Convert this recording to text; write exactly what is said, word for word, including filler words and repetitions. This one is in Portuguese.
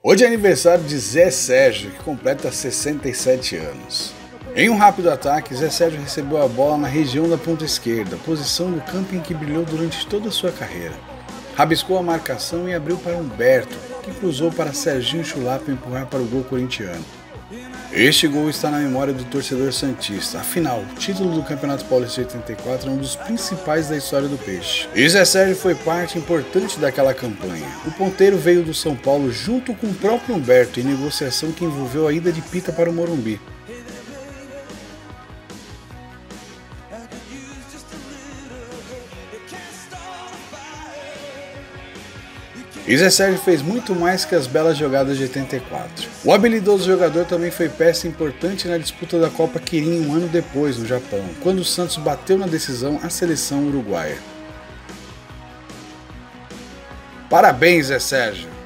Hoje é aniversário de Zé Sérgio, que completa sessenta e sete anos. Em um rápido ataque, Zé Sérgio recebeu a bola na região da ponta esquerda, posição do campo em que brilhou durante toda a sua carreira. Rabiscou a marcação e abriu para Humberto, que cruzou para Serginho Chulapa empurrar para o gol corintiano. Este gol está na memória do torcedor santista. Afinal, o título do Campeonato Paulista de oitenta e quatro é um dos principais da história do Peixe. E Zé Sérgio foi parte importante daquela campanha. O ponteiro veio do São Paulo junto com o próprio Humberto em negociação que envolveu a ida de Pita para o Morumbi. E Zé Sérgio fez muito mais que as belas jogadas de oitenta e quatro. O habilidoso jogador também foi peça importante na disputa da Copa Kirin um ano depois, no Japão, quando o Santos bateu na decisão a seleção uruguaia. Parabéns, Zé Sérgio!